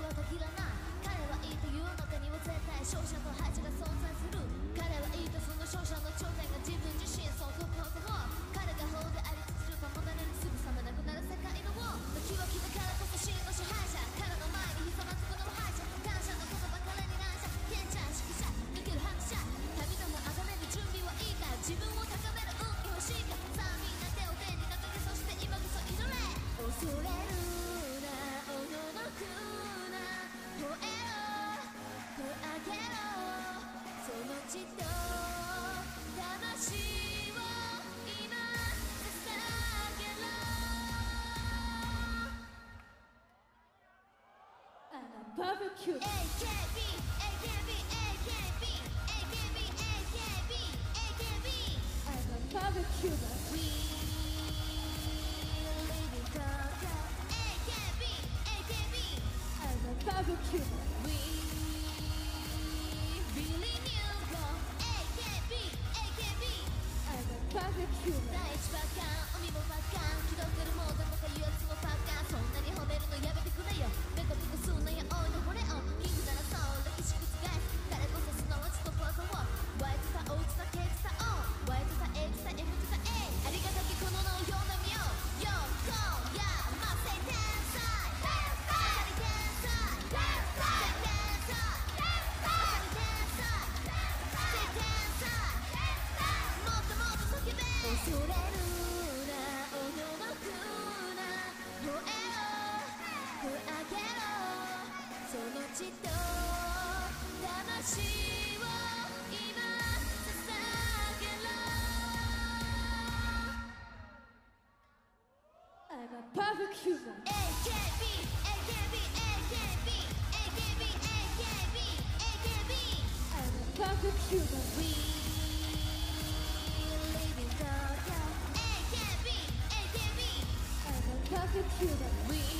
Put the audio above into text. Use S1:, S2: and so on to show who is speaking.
S1: をたぎらない。彼はいいという中には絶対勝者と敗者が存在する。彼はいいとその勝者の頂点が自分自身、そう突破と彼が法でありつつ保たれるすぐさまなくなる世界の王。時は来たからこそ真の支配者、彼の前にひざまずくのは敗者。感謝の言葉彼に感謝、賢者指揮者抜ける拍車。神のあがめる準備はいいか、自分を高める運気欲しいか。さあみんな手を手に掲げ、そして今こそ祈れ。恐れるなおののくな吠えろ声上げろ、その血と魂を今捧げろ。 I'm a perfect cube. AKB AKB AKB AKB AKB AKB. I'm a perfect cube. We live in Tokyo. AKB AKB. I'm a perfect cube. We really new go. AKB AKB. I'm a perfect cube. 第一パカン、海もパカン、気取ってるもんでもかいうやつもパカン。そんなに褒めるのやめてくれよ。ペコペコすんなよ、おいのこれを。キングならそう歴史覆す。彼こそすなわちトップワードを Y とた O とた K とた O Y とた A とた F とた A。 ありがたきこの名を呼んでみよう。よこやませ天才天才天才天才天才もっともっと叫べ。恐れるなおののくな吠えろ声上げろ、その血と魂を今捧げろ。 I'm a perfect human. AKB AKB AKB AKB AKB AKB. I'm a perfect human. We live in Tokyo. AKB AKB. I'm a perfect human. We